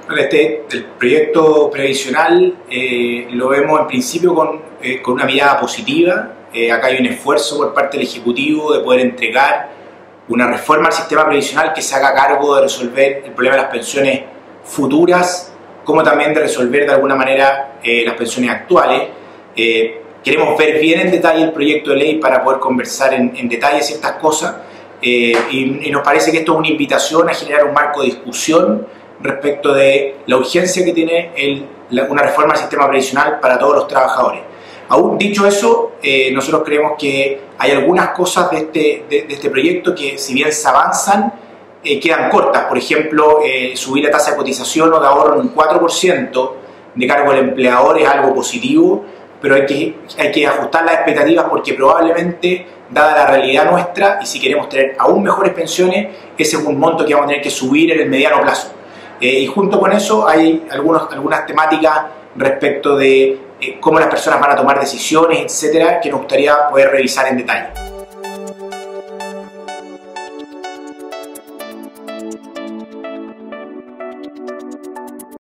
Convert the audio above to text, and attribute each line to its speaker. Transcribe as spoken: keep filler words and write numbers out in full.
Speaker 1: Este, el proyecto previsional eh, lo vemos en principio con, eh, con una mirada positiva. Eh, acá hay un esfuerzo por parte del Ejecutivo de poder entregar una reforma al sistema previsional que se haga cargo de resolver el problema de las pensiones futuras, como también de resolver de alguna manera eh, las pensiones actuales. Eh, queremos ver bien en detalle el proyecto de ley para poder conversar en, en detalle ciertas cosas eh, y, y nos parece que esto es una invitación a generar un marco de discusión respecto de la urgencia que tiene el, la, una reforma al sistema previsional para todos los trabajadores. Aún dicho eso, eh, nosotros creemos que hay algunas cosas de este, de, de este proyecto que, si bien se avanzan, eh, quedan cortas. Por ejemplo, eh, subir la tasa de cotización o de ahorro en un cuatro por ciento de cargo del empleador es algo positivo, pero hay que, hay que ajustar las expectativas porque probablemente, dada la realidad nuestra, y si queremos tener aún mejores pensiones, ese es un monto que vamos a tener que subir en el mediano plazo. Eh, y junto con eso hay algunos, algunas temáticas respecto de eh, cómo las personas van a tomar decisiones, etcétera, que nos gustaría poder revisar en detalle.